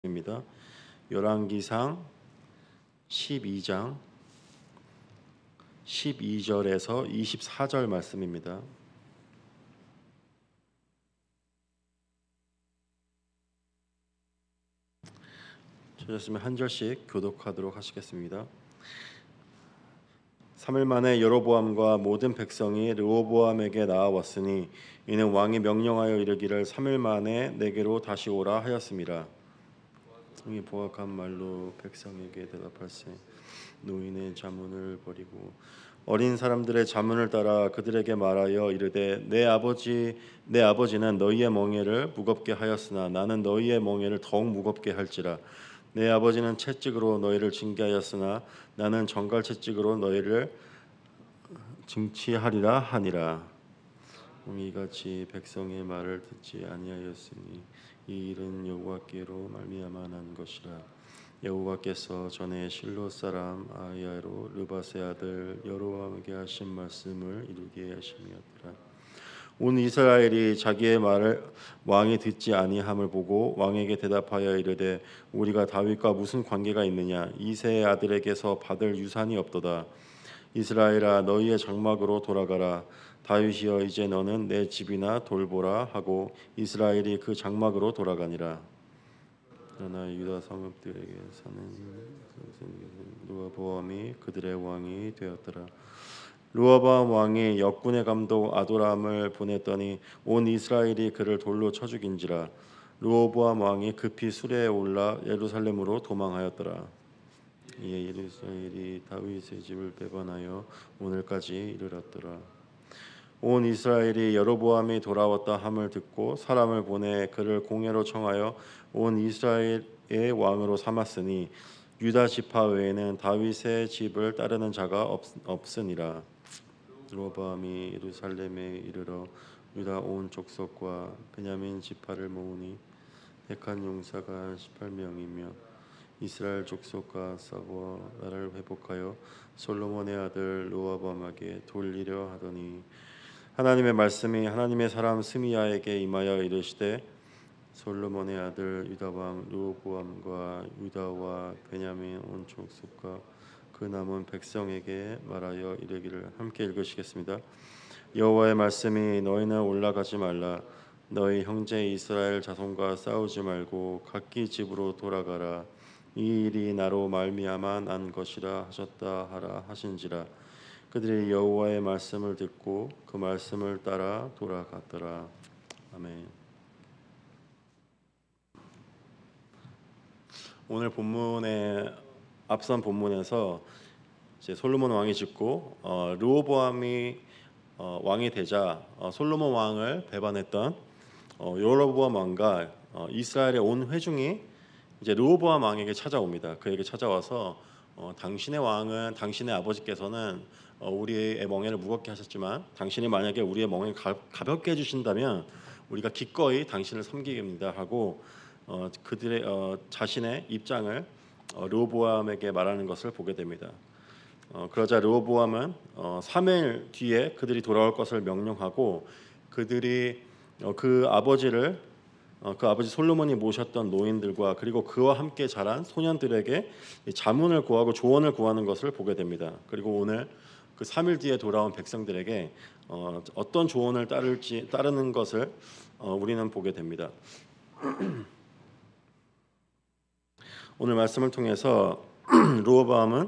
입니다. 열왕기상 12장 12절에서 24절 말씀입니다. 찾았으면 한 절씩 교독하도록 하시겠습니다. 3일 만에 여로보암과 모든 백성이 르호보암에게 나아왔으니 이는 왕이 명령하여 이르기를 3일 만에 내게로 다시 오라 하였습니다. 이 보악한 말로 백성에게 대답할세 노인의 자문을 버리고 어린 사람들의 자문을 따라 그들에게 말하여 이르되 내 아버지는 너희의 멍에를 무겁게 하였으나 나는 너희의 멍에를 더욱 무겁게 할지라. 내 아버지는 채찍으로 너희를 징계하였으나 나는 정갈 채찍으로 너희를 징치하리라 하니라. 이같이 백성의 말을 듣지 아니하였으니 이 일은 여호와께로 말미암아 난 것이라. 여호와께서 전에 실로 사람 아히야로 르밧의 아들 여로보암에게 하신 말씀을 이루게 하심이었더라. 온 이스라엘이 자기의 말을 왕이 듣지 아니함을 보고 왕에게 대답하여 이르되 우리가 다윗과 무슨 관계가 있느냐? 이새의 아들에게서 받을 유산이 없도다. 이스라엘아 너희의 장막으로 돌아가라. 다윗이여 이제 너는 내 집이나 돌보라 하고 이스라엘이 그 장막으로 돌아가니라. 그러나 유다 성읍들에게 사는 르호보암이 그들의 왕이 되었더라. 르호보암 왕이 역군의 감독 아도람을 보냈더니 온 이스라엘이 그를 돌로 쳐 죽인지라. 르호보암 왕이 급히 수레에 올라 예루살렘으로 도망하였더라. 이에 이스라엘이 다윗의 집을 배반하여 오늘까지 이르렀더라. 온 이스라엘이 여로보암이 돌아왔다 함을 듣고 사람을 보내 그를 공회로 청하여 온 이스라엘의 왕으로 삼았으니 유다 지파 외에는 다윗의 집을 따르는 자가 없으니라. 여로보암이 예루살렘에 이르러 유다 온 족속과 베냐민 지파를 모으니 택한 용사가 18명이며 이스라엘 족속과 싸워 나라를 회복하여 솔로몬의 아들 르호보암에게 돌리려 하더니 하나님의 말씀이 하나님의 사람 스미야에게 임하여 이르시되 솔로몬의 아들 유다 왕 르호보암과 유다와 베냐민 온 족속과 그 남은 백성에게 말하여 이르기를. 함께 읽으시겠습니다. 여호와의 말씀이 너희는 올라가지 말라. 너희 형제 이스라엘 자손과 싸우지 말고 각기 집으로 돌아가라. 이 일이 나로 말미암아 난 것이라 하셨다 하라 하신지라. 그들이 여호와의 말씀을 듣고 그 말씀을 따라 돌아갔더라. 아멘. 오늘 본문의 앞선 본문에서 이제 솔로몬 왕이 죽고 르호보암이 왕이 되자 솔로몬 왕을 배반했던 여로보암 왕과 이스라엘의 온 회중이 이제 르호보암 왕에게 찾아옵니다. 그에게 찾아와서 당신의 왕은 당신의 아버지께서는 우리의 멍에를 무겁게 하셨지만 당신이 만약에 우리의 멍에를 가볍게 해주신다면 우리가 기꺼이 당신을 섬기겠습니다 하고 그들의 자신의 입장을 르호보암에게 말하는 것을 보게 됩니다. 그러자 르호보암은 3일 뒤에 그들이 돌아올 것을 명령하고 그들이 그 아버지 솔로몬이 모셨던 노인들과 그리고 그와 함께 자란 소년들에게 자문을 구하고 조언을 구하는 것을 보게 됩니다. 그리고 오늘 그 3일 뒤에 돌아온 백성들에게 어떤 조언을 따르는 것을 우리는 보게 됩니다. 오늘 말씀을 통해서 르호보암은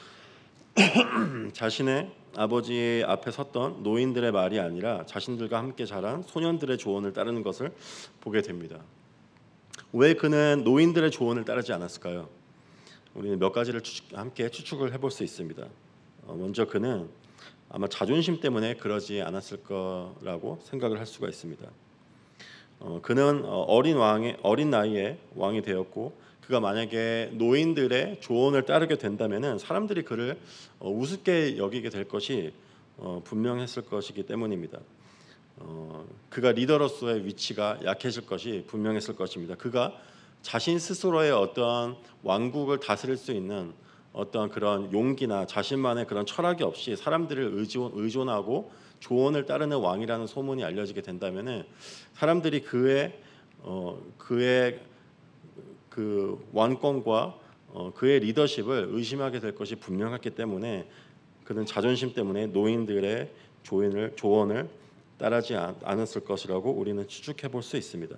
자신의 아버지 앞에 섰던 노인들의 말이 아니라 자신들과 함께 자란 소년들의 조언을 따르는 것을 보게 됩니다. 왜 그는 노인들의 조언을 따르지 않았을까요? 우리는 몇 가지를 함께 추측을 해볼 수 있습니다. 먼저 그는 아마 자존심 때문에 그러지 않았을 거라고 생각을 할 수가 있습니다. 그는 어린 나이에 왕이 되었고 그가 만약에 노인들의 조언을 따르게 된다면은 사람들이 그를 우습게 여기게 될 것이 분명했을 것이기 때문입니다. 그가 리더로서의 위치가 약해질 것이 분명했을 것입니다. 그가 자신 스스로의 어떤 왕국을 다스릴 수 있는 어떤 그런 용기나 자신만의 그런 철학이 없이 사람들을 의존하고 조언을 따르는 왕이라는 소문이 알려지게 된다면은 사람들이 그의 그 왕권과 그의 리더십을 의심하게 될 것이 분명했기 때문에 그는 자존심 때문에 노인들의 조언을 따르지 않았을 것이라고 우리는 추측해 볼 수 있습니다.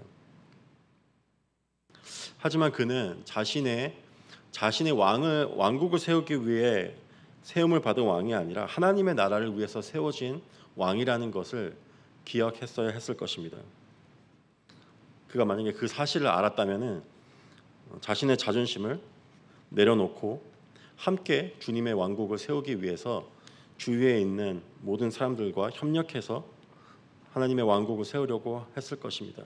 하지만 그는 자신의 왕국을 세우기 위해 세움을 받은 왕이 아니라 하나님의 나라를 위해서 세워진 왕이라는 것을 기억했어야 했을 것입니다. 그가 만약에 그 사실을 알았다면은 자신의 자존심을 내려놓고 함께 주님의 왕국을 세우기 위해서 주위에 있는 모든 사람들과 협력해서 하나님의 왕국을 세우려고 했을 것입니다.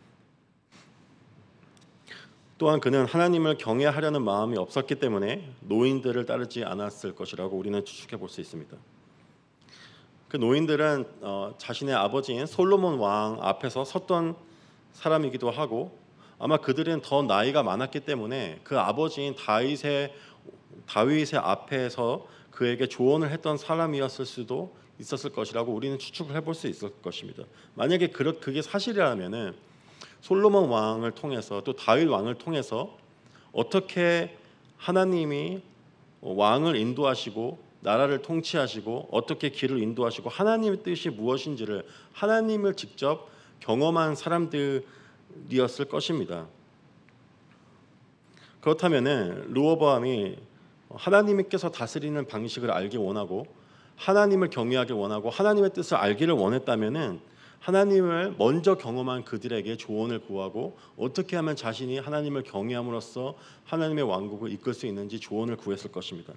또한 그는 하나님을 경외하려는 마음이 없었기 때문에 노인들을 따르지 않았을 것이라고 우리는 추측해 볼 수 있습니다. 그 노인들은 자신의 아버지인 솔로몬 왕 앞에서 섰던 사람이기도 하고 아마 그들은 더 나이가 많았기 때문에 그 아버지인 다윗의 앞에서 그에게 조언을 했던 사람이었을 수도 있었을 것이라고 우리는 추측을 해볼 수 있을 것입니다. 만약에 그게 사실이라면은 솔로몬 왕을 통해서 또 다윗 왕을 통해서 어떻게 하나님이 왕을 인도하시고 나라를 통치하시고 어떻게 길을 인도하시고 하나님의 뜻이 무엇인지를 하나님을 직접 경험한 사람들이었을 것입니다. 그렇다면은 르호보암이 하나님께서 다스리는 방식을 알기 원하고 하나님을 경외하기 원하고 하나님의 뜻을 알기를 원했다면은 하나님을 먼저 경험한 그들에게 조언을 구하고 어떻게 하면 자신이 하나님을 경외함으로써 하나님의 왕국을 이끌 수 있는지 조언을 구했을 것입니다.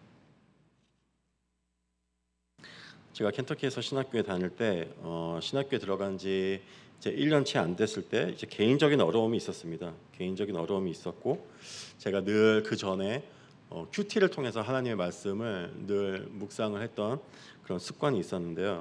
제가 켄터키에서 신학교에 다닐 때 신학교에 들어간 지 이제 1년 채 안 됐을 때 이제 개인적인 어려움이 있었습니다. 개인적인 어려움이 있었고 제가 늘 그 전에 큐티를 통해서 하나님의 말씀을 늘 묵상을 했던 그런 습관이 있었는데요.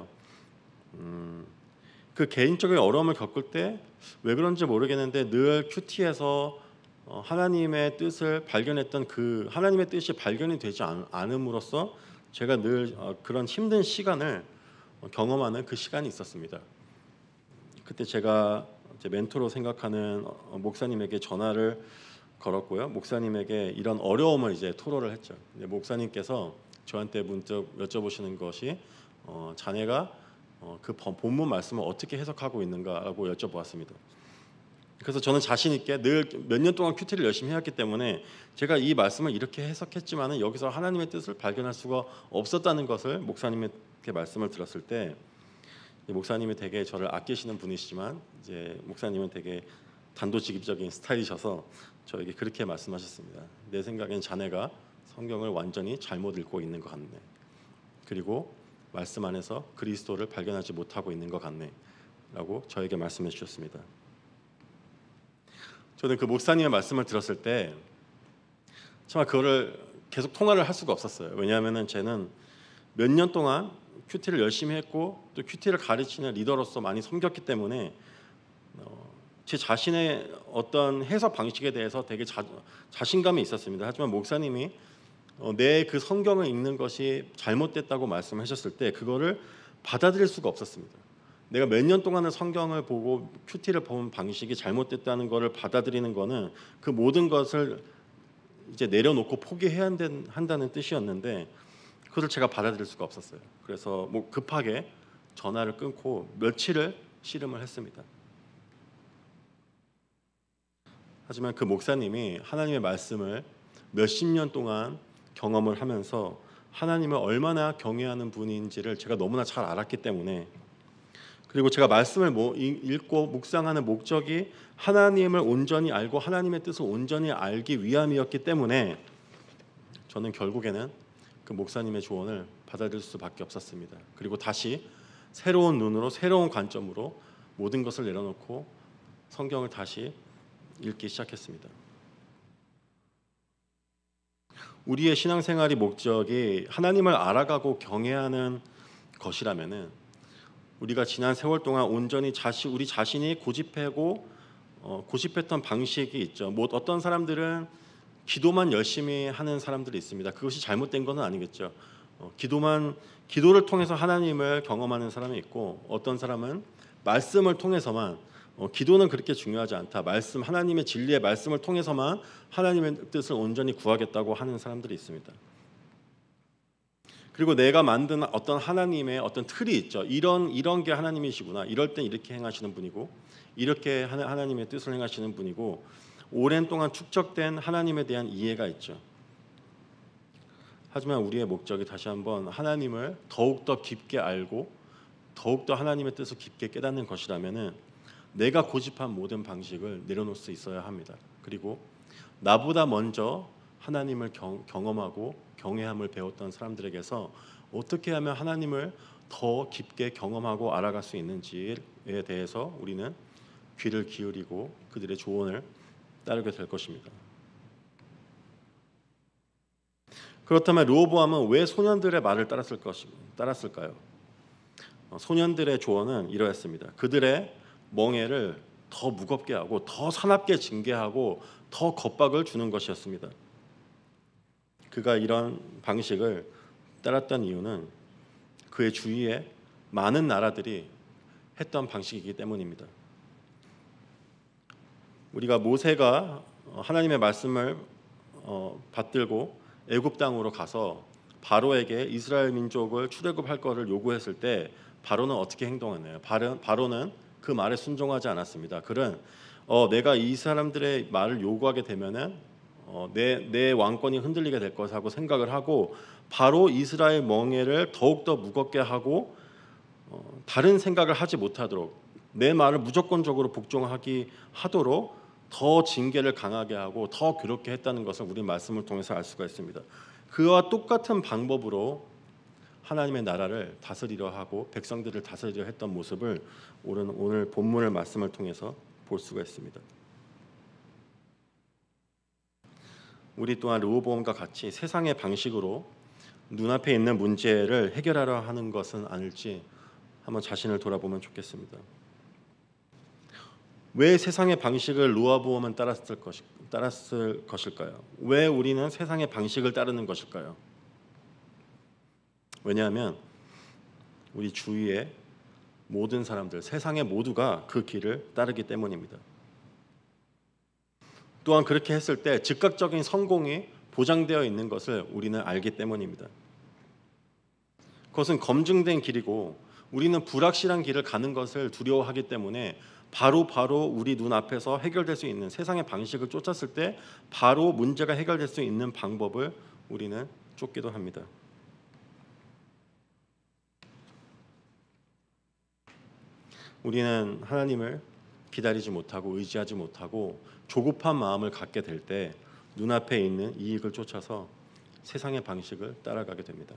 그 개인적인 어려움을 겪을 때 왜 그런지 모르겠는데 늘 큐티에서 하나님의 뜻을 발견했던 그 하나님의 뜻이 발견이 되지 않음으로써 제가 늘 그런 힘든 시간을 경험하는 그 시간이 있었습니다. 그때 제가 제 멘토로 생각하는 목사님에게 전화를 걸었고요. 목사님에게 이런 어려움을 이제 토로를 했죠. 근데 목사님께서 저한테 문득 여쭤보시는 것이 자네가 그 본문 말씀을 어떻게 해석하고 있는가라고 여쭤보았습니다. 그래서 저는 자신 있게 늘 몇 년 동안 큐티를 열심히 해왔기 때문에 제가 이 말씀을 이렇게 해석했지만은 여기서 하나님의 뜻을 발견할 수가 없었다는 것을 목사님께 말씀을 들었을 때 목사님이 되게 저를 아끼시는 분이시지만 이제 목사님은 되게 단도직입적인 스타일이셔서 저에게 그렇게 말씀하셨습니다. 내 생각엔 자네가 성경을 완전히 잘못 읽고 있는 것 같네. 그리고 말씀 안에서 그리스도를 발견하지 못하고 있는 것 같네. 라고 저에게 말씀해 주셨습니다. 저는 그 목사님의 말씀을 들었을 때 정말 그거를 계속 통화를 할 수가 없었어요. 왜냐하면은 저는 몇 년 동안 큐티를 열심히 했고 또 큐티를 가르치는 리더로서 많이 섬겼기 때문에 제 자신의 어떤 해석 방식에 대해서 되게 자신감이 있었습니다. 하지만 목사님이 내 그 성경을 읽는 것이 잘못됐다고 말씀하셨을 때 그거를 받아들일 수가 없었습니다. 내가 몇 년 동안은 성경을 보고 큐티를 본 방식이 잘못됐다는 것을 받아들이는 것은 그 모든 것을 이제 내려놓고 포기해야 한다는 뜻이었는데 그것을 제가 받아들일 수가 없었어요. 그래서 급하게 전화를 끊고 며칠을 씨름을 했습니다. 하지만 그 목사님이 하나님의 말씀을 몇십 년 동안 경험을 하면서 하나님을 얼마나 경외하는 분인지를 제가 너무나 잘 알았기 때문에 그리고 제가 말씀을 읽고 묵상하는 목적이 하나님을 온전히 알고 하나님의 뜻을 온전히 알기 위함이었기 때문에 저는 결국에는 그 목사님의 조언을 받아들일 수밖에 없었습니다. 그리고 다시 새로운 눈으로 새로운 관점으로 모든 것을 내려놓고 성경을 다시 읽기 시작했습니다. 우리의 신앙생활이 목적이 하나님을 알아가고 경외하는 것이라면은 우리가 지난 세월 동안 온전히 우리 자신이 고집했던 방식이 있죠. 어떤 사람들은 기도만 열심히 하는 사람들이 있습니다. 그것이 잘못된 건 아니겠죠. 기도를 통해서 하나님을 경험하는 사람이 있고 어떤 사람은 말씀을 통해서만 기도는 그렇게 중요하지 않다. 말씀 하나님의 진리의 말씀을 통해서만 하나님의 뜻을 온전히 구하겠다고 하는 사람들이 있습니다. 그리고 내가 만든 어떤 하나님의 어떤 틀이 있죠. 이런 게 하나님이시구나. 이럴 땐 이렇게 행하시는 분이고 이렇게 하나님의 뜻을 행하시는 분이고 오랜 동안 축적된 하나님에 대한 이해가 있죠. 하지만 우리의 목적이 다시 한번 하나님을 더욱더 깊게 알고 더욱더 하나님의 뜻을 깊게 깨닫는 것이라면은 내가 고집한 모든 방식을 내려놓을 수 있어야 합니다. 그리고 나보다 먼저 하나님을 경험하고 경외함을 배웠던 사람들에게서 어떻게 하면 하나님을 더 깊게 경험하고 알아갈 수 있는지에 대해서 우리는 귀를 기울이고 그들의 조언을 따르게 될 것입니다. 그렇다면 르호보암은 왜 소년들의 말을 따랐을까요? 소년들의 조언은 이러했습니다. 그들의 멍에를 더 무겁게 하고 더 사납게 징계하고 더 겁박을 주는 것이었습니다. 그가 이런 방식을 따랐던 이유는 그의 주위에 많은 나라들이 했던 방식이기 때문입니다. 우리가 모세가 하나님의 말씀을 받들고 애굽 땅으로 가서 바로에게 이스라엘 민족을 출애굽할 것을 요구했을 때 바로는 어떻게 행동했나요? 바로는 그 말에 순종하지 않았습니다. 그는 내가 이 사람들의 말을 요구하게 되면은 내 왕권이 흔들리게 될 것하고 생각을 하고 바로 이스라엘 멍에를 더욱더 무겁게 하고 다른 생각을 하지 못하도록 내 말을 무조건적으로 복종하기 하도록 더 징계를 강하게 하고 더 괴롭게 했다는 것을 우리 말씀을 통해서 알 수가 있습니다. 그와 똑같은 방법으로 하나님의 나라를 다스리려 하고 백성들을 다스리려 했던 모습을 오늘 본문의 말씀을 통해서 볼 수가 있습니다. 우리 또한 르호보암과 같이 세상의 방식으로 눈앞에 있는 문제를 해결하려 하는 것은 아닐지 한번 자신을 돌아보면 좋겠습니다. 왜 세상의 방식을 르호보암은 따랐을 것일까요? 왜 우리는 세상의 방식을 따르는 것일까요? 왜냐하면 우리 주위의 모든 사람들, 세상의 모두가 그 길을 따르기 때문입니다. 또한 그렇게 했을 때 즉각적인 성공이 보장되어 있는 것을 우리는 알기 때문입니다. 그것은 검증된 길이고 우리는 불확실한 길을 가는 것을 두려워하기 때문에 바로 우리 눈앞에서 해결될 수 있는 세상의 방식을 쫓았을 때 바로 문제가 해결될 수 있는 방법을 우리는 쫓기도 합니다. 우리는 하나님을 기다리지 못하고 의지하지 못하고 조급한 마음을 갖게 될 때 눈앞에 있는 이익을 쫓아서 세상의 방식을 따라가게 됩니다.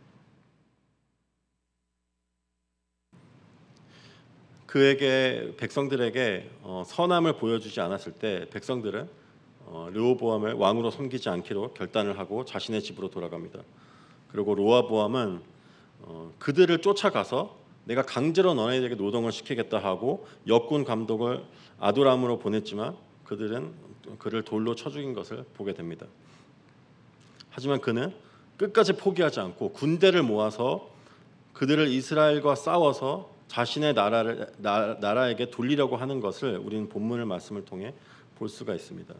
그에게 백성들에게 선함을 보여주지 않았을 때 백성들은 르호보암을 왕으로 섬기지 않기로 결단을 하고 자신의 집으로 돌아갑니다. 그리고 르호보암은 그들을 쫓아가서 내가 강제로 너네에게 노동을 시키겠다 하고 역군 감독을 아도람으로 보냈지만 그들은 그를 돌로 쳐 죽인 것을 보게 됩니다. 하지만 그는 끝까지 포기하지 않고 군대를 모아서 그들을 이스라엘과 싸워서 자신의 나라에게 돌리려고 하는 것을 우리는 본문의 말씀을 통해 볼 수가 있습니다.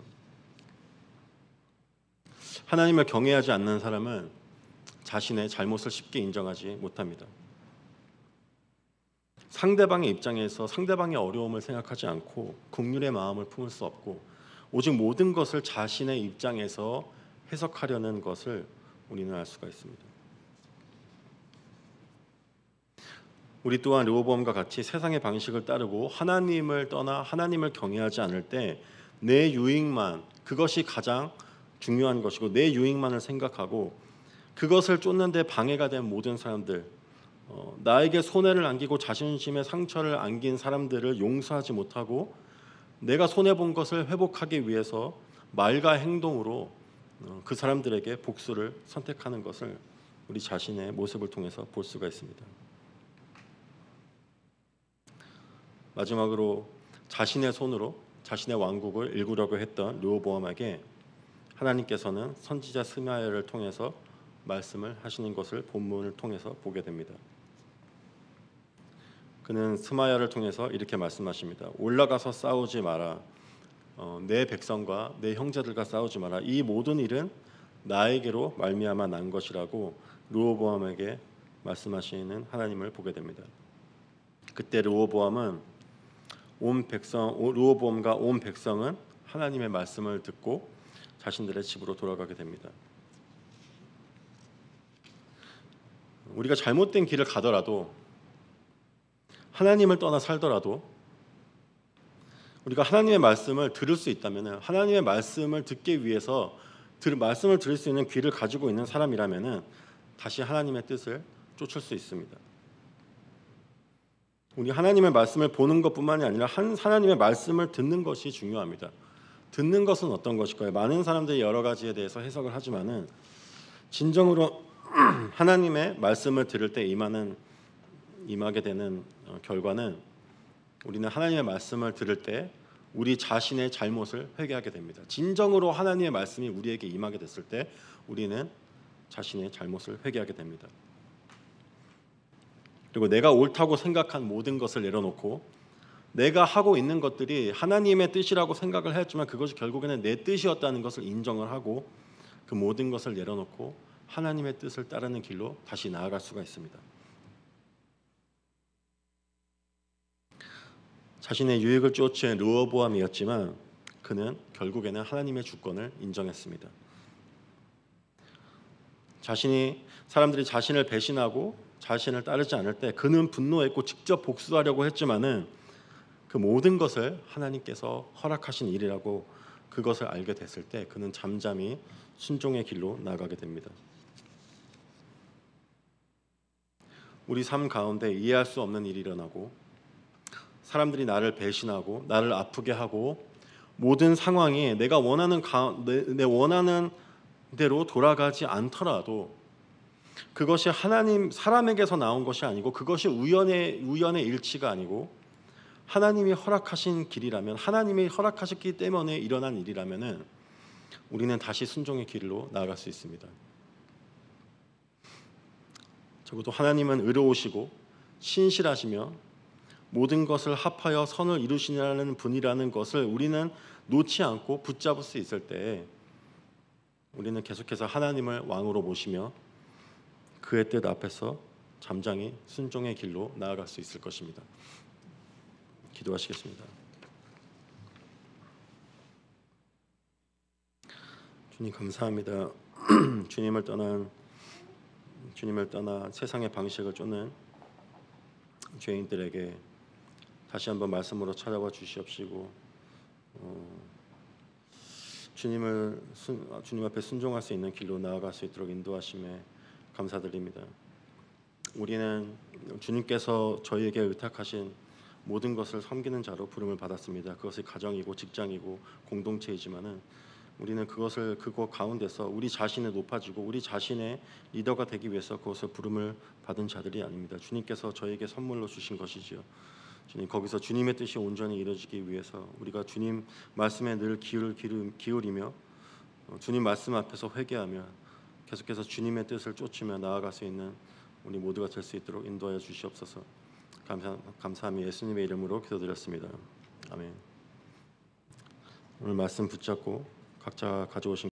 하나님을 경외하지 않는 사람은 자신의 잘못을 쉽게 인정하지 못합니다. 상대방의 입장에서 상대방의 어려움을 생각하지 않고 긍휼의 마음을 품을 수 없고 오직 모든 것을 자신의 입장에서 해석하려는 것을 우리는 알 수가 있습니다. 우리 또한 르호보암과 같이 세상의 방식을 따르고 하나님을 떠나 하나님을 경외하지 않을 때 내 유익만 그것이 가장 중요한 것이고 내 유익만을 생각하고 그것을 쫓는 데 방해가 된 모든 사람들 나에게 손해를 안기고 자존심에 상처를 안긴 사람들을 용서하지 못하고 내가 손해본 것을 회복하기 위해서 말과 행동으로 그 사람들에게 복수를 선택하는 것을 우리 자신의 모습을 통해서 볼 수가 있습니다. 마지막으로 자신의 손으로 자신의 왕국을 일구려고 했던 르호보암에게 하나님께서는 선지자 스마야를 통해서 말씀을 하시는 것을 본문을 통해서 보게 됩니다. 그는 스마야를 통해서 이렇게 말씀하십니다. 올라가서 싸우지 마라. 내 백성과 내 형제들과 싸우지 마라. 이 모든 일은 나에게로 말미암아 난 것이라고 르호보암에게 말씀하시는 하나님을 보게 됩니다. 그때 르호보암과 온 백성은 하나님의 말씀을 듣고 자신들의 집으로 돌아가게 됩니다. 우리가 잘못된 길을 가더라도, 하나님을 떠나 살더라도, 우리가 하나님의 말씀을 들을 수 있다면, 하나님의 말씀을 듣기 위해서 말씀을 들을 수 있는 귀를 가지고 있는 사람이라면 다시 하나님의 뜻을 쫓을 수 있습니다. 우리 하나님의 말씀을 보는 것뿐만이 아니라 하나님의 말씀을 듣는 것이 중요합니다. 듣는 것은 어떤 것일까요? 많은 사람들이 여러 가지에 대해서 해석을 하지만은 진정으로 하나님의 말씀을 들을 때 임하게 되는 결과는, 우리는 하나님의 말씀을 들을 때 우리 자신의 잘못을 회개하게 됩니다. 진정으로 하나님의 말씀이 우리에게 임하게 됐을 때 우리는 자신의 잘못을 회개하게 됩니다. 그리고 내가 옳다고 생각한 모든 것을 내려놓고, 내가 하고 있는 것들이 하나님의 뜻이라고 생각을 했지만 그것이 결국에는 내 뜻이었다는 것을 인정을 하고, 그 모든 것을 내려놓고 하나님의 뜻을 따르는 길로 다시 나아갈 수가 있습니다. 자신의 유익을 쫓은 르호보암이었지만 그는 결국에는 하나님의 주권을 인정했습니다. 사람들이 자신을 배신하고 자신을 따르지 않을 때 그는 분노했고 직접 복수하려고 했지만은 그 모든 것을 하나님께서 허락하신 일이라고 그것을 알게 됐을 때 그는 잠잠히 순종의 길로 나아가게 됩니다. 우리 삶 가운데 이해할 수 없는 일이 일어나고, 사람들이 나를 배신하고 나를 아프게 하고, 모든 상황이 내가 원하는 내 원하는 대로 돌아가지 않더라도 그것이 사람에게서 나온 것이 아니고, 그것이 우연의 일치가 아니고 하나님이 허락하신 길이라면, 하나님이 허락하셨기 때문에 일어난 일이라면은 우리는 다시 순종의 길로 나아갈 수 있습니다. 적어도 하나님은 의로우시고 신실하시며 모든 것을 합하여 선을 이루시는 분이라는 것을 우리는 놓지 않고 붙잡을 수 있을 때 우리는 계속해서 하나님을 왕으로 모시며 그의 뜻 앞에서 잠잠히 순종의 길로 나아갈 수 있을 것입니다. 기도하시겠습니다. 주님 감사합니다. 주님을 떠나 세상의 방식을 쫓는 죄인들에게 다시 한번 말씀으로 찾아와 주시옵시고, 주님 앞에 순종할 수 있는 길로 나아갈 수 있도록 인도하심에 감사드립니다. 우리는 주님께서 저희에게 의탁하신 모든 것을 섬기는 자로 부름을 받았습니다. 그것이 가정이고 직장이고 공동체이지만은 우리는 그것 가운데서 우리 자신을 높아지고 우리 자신의 리더가 되기 위해서 그것을 부름을 받은 자들이 아닙니다. 주님께서 저에게 선물로 주신 것이지요. 주님, 거기서 주님의 뜻이 온전히 이루어지기 위해서 우리가 주님 말씀에 늘 기울이며 주님 말씀 앞에서 회개하며 계속해서 주님의 뜻을 쫓으며 나아갈 수 있는 우리 모두가 될 수 있도록 인도하여 주시옵소서. 감사함이 예수님의 이름으로 기도드렸습니다. 아멘. 오늘 말씀 붙잡고 각자 가져오신